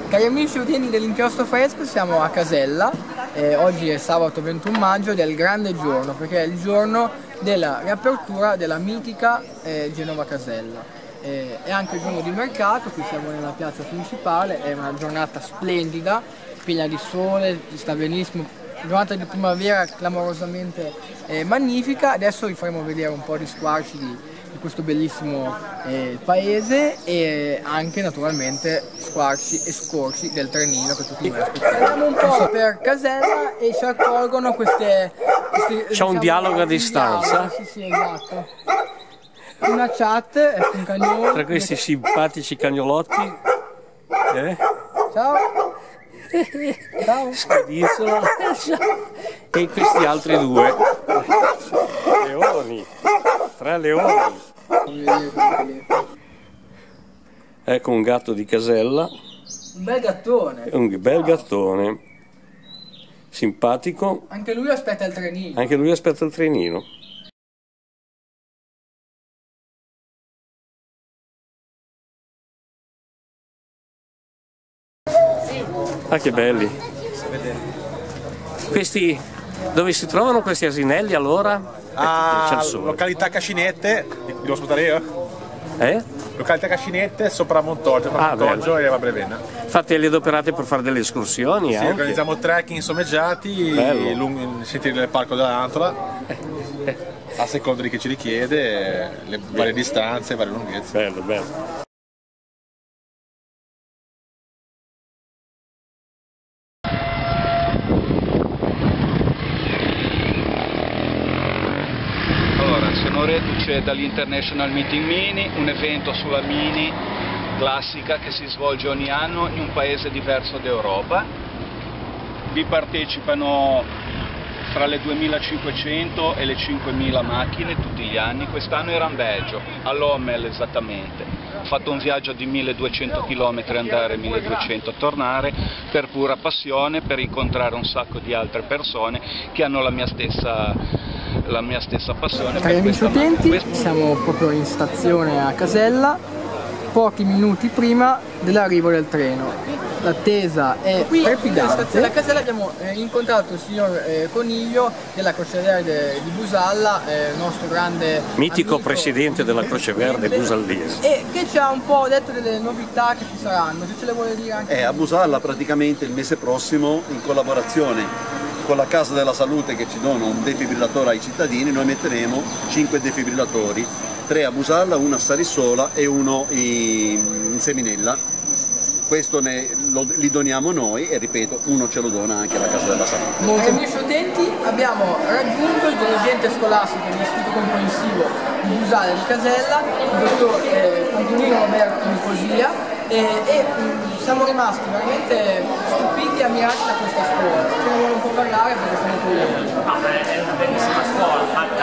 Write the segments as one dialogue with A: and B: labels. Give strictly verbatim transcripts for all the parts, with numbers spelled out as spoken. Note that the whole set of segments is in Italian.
A: Cari amici utenti dell'Inchiostro Fresco, siamo a Casella, eh, oggi è sabato ventuno maggio ed è il grande giorno perché è il giorno della riapertura della mitica eh, Genova Casella. Eh, è anche il giorno di mercato, qui siamo nella piazza principale, è una giornata splendida, piena di sole, sta benissimo, giornata di primavera clamorosamente eh, magnifica. Adesso vi faremo vedere un po' di squarci di, di questo bellissimo eh, paese e anche naturalmente squarci e scorci del trenino che tutti noi aspettiamo. Andiamo un po' per Casella e ci accolgono queste... queste
B: C'è un
A: diciamo,
B: dialogo a distanza?
A: Dialogo, sì, sì, esatto. Una chat, ecco un cagnolo.
B: Tra questi simpatici cagnolotti. Eh?
A: Ciao! Ciao!
B: Scodizzola. E questi altri due. Leoni. Tre leoni. Ecco un gatto di Casella.
A: Un bel gattone.
B: Un bel gattone. Simpatico.
A: Anche lui aspetta il trenino.
B: Anche lui aspetta il trenino. Ah, che belli! Questi, dove si trovano questi asinelli allora?
C: A località Cascinette, li devo sputare io?
B: Eh?
C: Località Cascinette, sopra Montoggio, tra
B: ah,
C: Montoggio e Brevenna.
B: Fate le adoperate per fare delle escursioni?
C: Sì,
B: anche?
C: Organizziamo trekking sommeggiati lungo i sentieri del parco dell'Antola, a seconda di chi ci richiede, le varie distanze, varie lunghezze.
B: Bello, bello.
D: Sono reduce dall'International Meeting Mini, un evento sulla Mini classica che si svolge ogni anno in un paese diverso d'Europa. Vi partecipano fra le duemilacinquecento e le cinquemila macchine tutti gli anni. Quest'anno era in Belgio, a Lommel esattamente. Ho fatto un viaggio di milleduecento chilometri andare e milleduecento tornare per pura passione, per incontrare un sacco di altre persone che hanno la mia stessa la mia stessa passione.
A: Cari amici utenti, siamo proprio in stazione a Casella, pochi minuti prima dell'arrivo del treno. L'attesa è qui trepidante. In stazione a Casella abbiamo eh, incontrato il signor eh, Coniglio della Croce Verde di Busalla, eh, il nostro grande
B: mitico
A: amico,
B: presidente della Croce Verde busallese,
A: e che ci ha un po' detto delle novità che ci saranno, se ce le vuole dire anche.
E: Eh, a Busalla praticamente il mese prossimo, in collaborazione con la Casa della Salute che ci dona un defibrillatore ai cittadini, noi metteremo cinque defibrillatori, tre a Busalla, uno a Sarissola e uno in, in Seminella. Questo ne, lo, li doniamo noi e ripeto, uno ce lo dona anche la Casa della Salute.
A: Molti amici utenti, abbiamo raggiunto il dirigente scolastico dell'Istituto Comprensivo di Busalla di Casella, il dottor eh, Antonino Roberto Nicosia, eh, e mh, siamo rimasti veramente stupiti e ammirati da questa scuola. Ce ne vuole un po' parlare perché siamo curiosi.
F: No, è una bellissima scuola fatta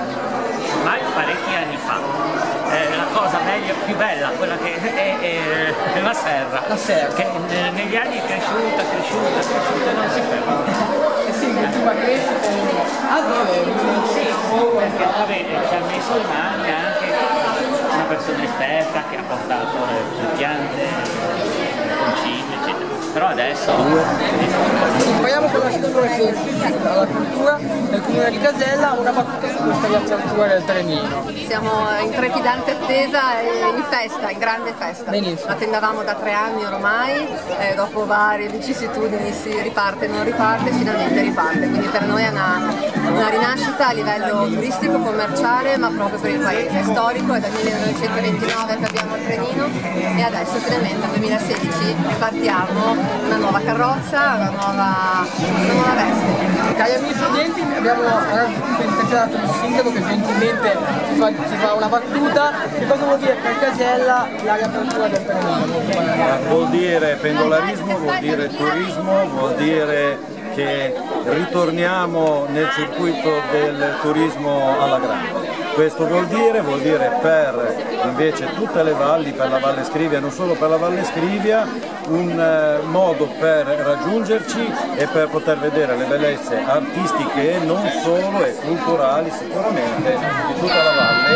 F: ormai parecchi anni fa. Eh, la cosa meglio, più bella, quella che è, è, è la serra,
A: la serra.
F: Che negli anni è cresciuta, cresciuta, cresciuta e non si ferma.
A: Eh sì, l'ultima crescita. Ah, dove?
F: Sì, perché vabbè, ci ha messo in mano anche una persona esperta che ha portato le piante, il concime, eccetera. Però adesso...
A: Impariamo con l'assessore alla cultura del comune di Casella una battuta su questa riapertura del trenino.
G: Siamo in trepidante attesa e in festa, in grande festa.
A: Benissimo.
G: Attendavamo da tre anni ormai, eh, dopo varie vicissitudini si riparte, non riparte, finalmente riparte. Quindi per noi è una, una rinascita a livello turistico, commerciale, ma proprio per il paese. È storico, è dal millenovecentoventinove che abbiamo il trenino e adesso finalmente nel duemilasedici ripartiamo una nuova carrozza, una nuova, una nuova veste.
A: Cari amici utenti, abbiamo raggiunto interessato il sindaco che gentilmente ci fa, ci fa una battuta. Che cosa vuol dire per Casella la riapertura del trenino?
H: Vuol dire pendolarismo, vuol dire turismo, vuol dire che ritorniamo nel circuito del turismo alla grande. Questo vuol dire, vuol dire per invece tutte le valli, per la Valle Scrivia, non solo per la Valle Scrivia, un eh, modo per raggiungerci e per poter vedere le bellezze artistiche e non solo e culturali sicuramente di tutta la valle.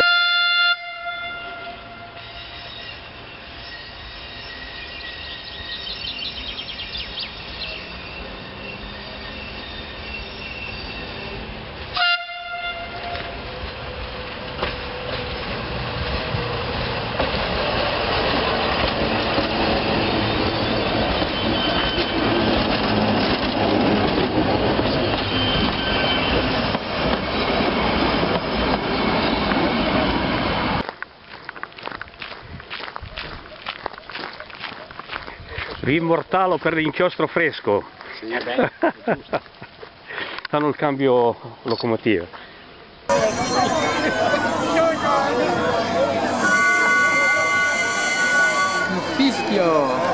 B: Rimmortalo per l'inchiostro fresco.
F: Sì, eh beh, è giusto.
B: Fanno il cambio locomotive.
A: Un fischio!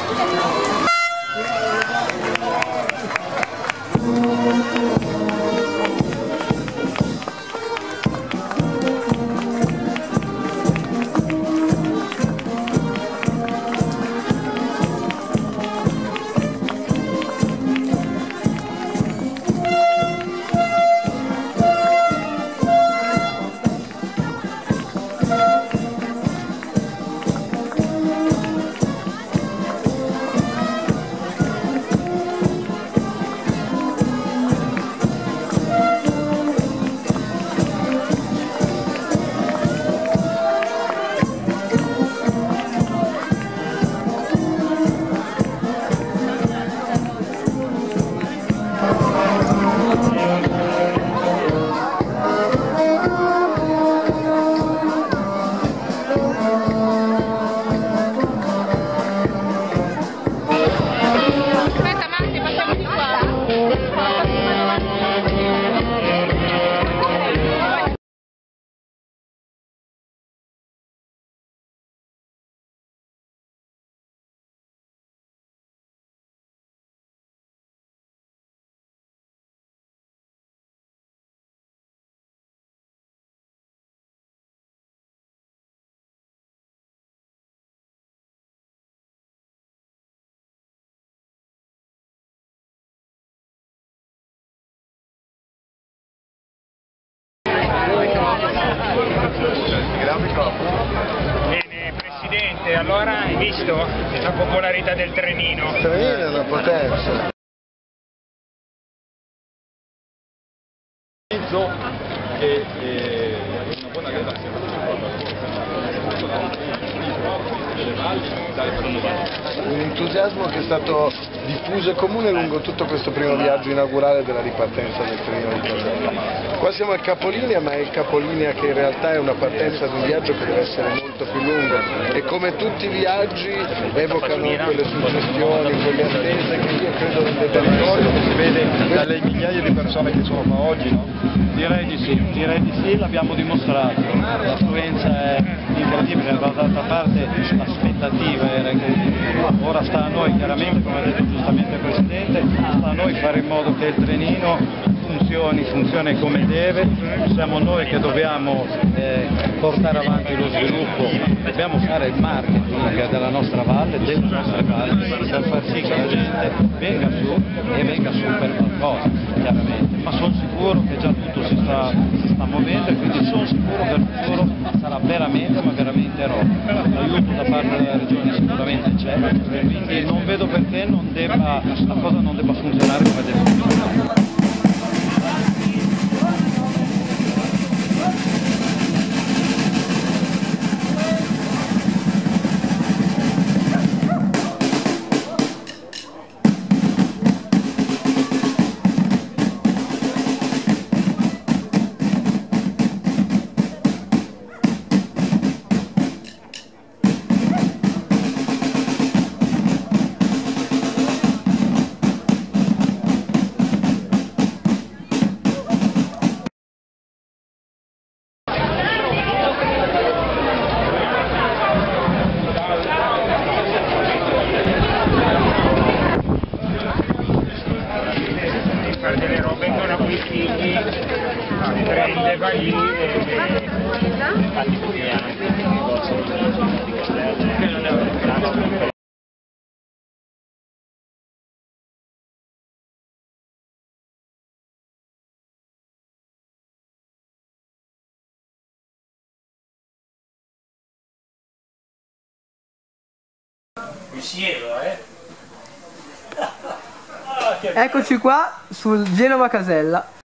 I: Bene, Presidente, allora hai visto la popolarità del trenino?
J: Il trenino è una potenza.
K: Che è una buona relazione
J: un entusiasmo che è stato diffuso e comune lungo tutto questo primo viaggio inaugurale della ripartenza del trenino di Casella. Qua siamo al capolinea, ma è il capolinea che in realtà è una partenza di un viaggio che deve essere molto più lungo e come tutti i viaggi evocano quelle suggestioni, quelle attese che io credo del territorio che si vede dalle migliaia di persone che sono qua oggi, no?
K: Direi di sì, direi di sì, l'abbiamo dimostrato, l'affluenza è incredibile, d'altra parte l'aspettativa era incredibile, ora sta a noi chiaramente, come ha detto giustamente il Presidente, sta a noi fare in modo che il trenino funzioni, funzioni come deve, siamo noi che dobbiamo eh, portare avanti lo sviluppo, dobbiamo fare il marketing della nostra valle, della nostra valle, per far sì che la gente venga su e venga su per qualcosa, chiaramente, ma sono sicuro che già tutto si sta, si sta muovendo e quindi sono sicuro che il futuro sarà veramente, ma veramente roba. L'aiuto da parte della Regione sicuramente c'è, quindi non vedo perché non debba, la cosa non debba funzionare come deve funzionare.
I: Mi siedo, eh?
A: Eccoci qua sul Genova Casella.